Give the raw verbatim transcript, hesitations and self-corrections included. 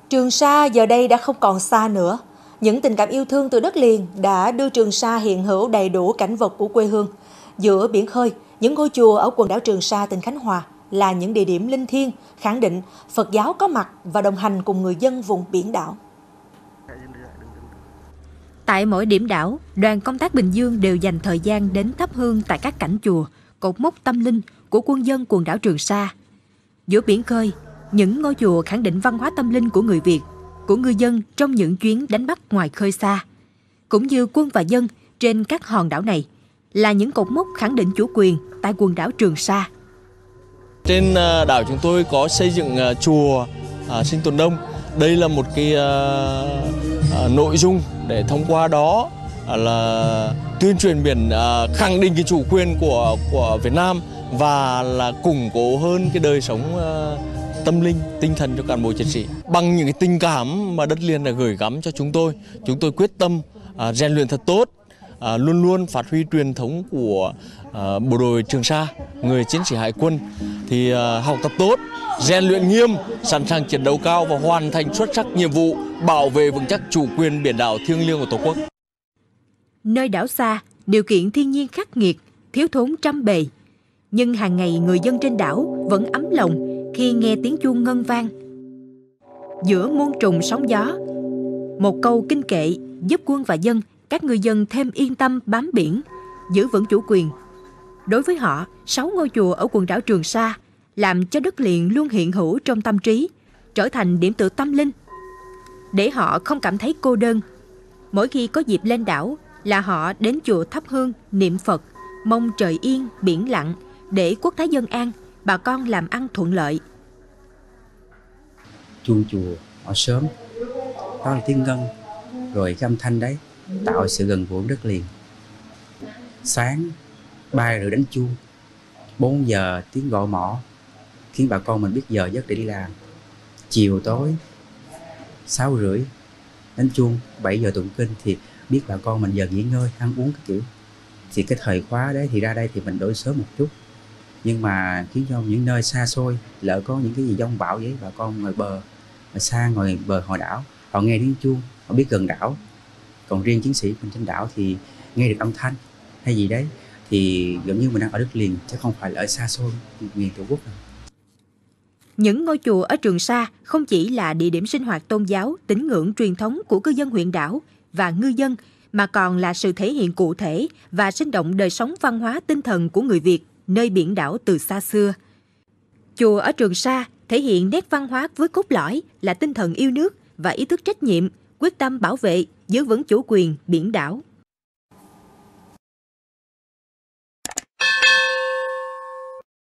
Trường Sa giờ đây đã không còn xa nữa. Những tình cảm yêu thương từ đất liền đã đưa Trường Sa hiện hữu đầy đủ cảnh vật của quê hương. Giữa biển khơi, những ngôi chùa ở quần đảo Trường Sa, tỉnh Khánh Hòa là những địa điểm linh thiêng, khẳng định Phật giáo có mặt và đồng hành cùng người dân vùng biển đảo. Tại mỗi điểm đảo, đoàn công tác Bình Dương đều dành thời gian đến thắp hương tại các cảnh chùa, cột mốc tâm linh của quân dân quần đảo Trường Sa. Giữa biển khơi, những ngôi chùa khẳng định văn hóa tâm linh của người Việt, của ngư dân trong những chuyến đánh bắt ngoài khơi xa, cũng như quân và dân trên các hòn đảo này, là những cột mốc khẳng định chủ quyền tại quần đảo Trường Sa. Trên đảo chúng tôi có xây dựng chùa Sinh Tồn Đông. Đây là một cái uh, nội dung để thông qua đó uh, là tuyên truyền biển, uh, khẳng định cái chủ quyền của của Việt Nam và là củng cố hơn cái đời sống uh, tâm linh, tinh thần cho cán bộ chiến sĩ. Bằng những cái tình cảm mà đất liền đã gửi gắm cho chúng tôi, chúng tôi quyết tâm uh, rèn luyện thật tốt, uh, luôn luôn phát huy truyền thống của uh, bộ đội Trường Sa, người chiến sĩ hải quân thì uh, học tập tốt, rèn luyện nghiêm, sẵn sàng chiến đấu cao và hoàn thành xuất sắc nhiệm vụ bảo vệ vững chắc chủ quyền biển đảo thiêng liêng của Tổ quốc. Nơi đảo xa, điều kiện thiên nhiên khắc nghiệt, thiếu thốn trăm bề, nhưng hàng ngày người dân trên đảo vẫn ấm lòng khi nghe tiếng chuông ngân vang. Giữa muôn trùng sóng gió, một câu kinh kệ giúp quân và dân, các ngư dân thêm yên tâm bám biển, giữ vững chủ quyền. Đối với họ, sáu ngôi chùa ở quần đảo Trường Sa làm cho đất liền luôn hiện hữu trong tâm trí, trở thành điểm tựa tâm linh. Để họ không cảm thấy cô đơn, mỗi khi có dịp lên đảo là họ đến chùa thắp hương, niệm Phật, mong trời yên, biển lặng, để quốc thái dân an, bà con làm ăn thuận lợi. Chuông chùa họ sớm, đó là tiếng ngân, rồi cái âm thanh đấy tạo sự gần gũi đất liền. Sáng ba rưỡi đánh chuông, bốn giờ tiếng gọi mõ khiến bà con mình biết giờ giấc để đi làm. Chiều tối sáu rưỡi đánh chuông, bảy giờ tụng kinh thì biết bà con mình giờ nghỉ ngơi, ăn uống các kiểu. Thì cái thời khóa đấy thì ra đây thì mình đổi sớm một chút, nhưng mà khiến cho những nơi xa xôi lỡ có những cái gì giông bão vậy, bà con ngoài bờ, ở xa ngoài bờ hòn đảo, họ nghe tiếng chuông, họ biết gần đảo. Còn riêng chiến sĩ mình trên đảo thì nghe được âm thanh hay gì đấy thì gần như mình đang ở đất liền, chứ không phải là ở xa xôi miền Tổ quốc nào. Những ngôi chùa ở Trường Sa không chỉ là địa điểm sinh hoạt tôn giáo, tín ngưỡng truyền thống của cư dân huyện đảo và ngư dân, mà còn là sự thể hiện cụ thể và sinh động đời sống văn hóa tinh thần của người Việt nơi biển đảo từ xa xưa. Chùa ở Trường Sa thể hiện nét văn hóa với cốt lõi là tinh thần yêu nước và ý thức trách nhiệm, quyết tâm bảo vệ, giữ vững chủ quyền biển đảo.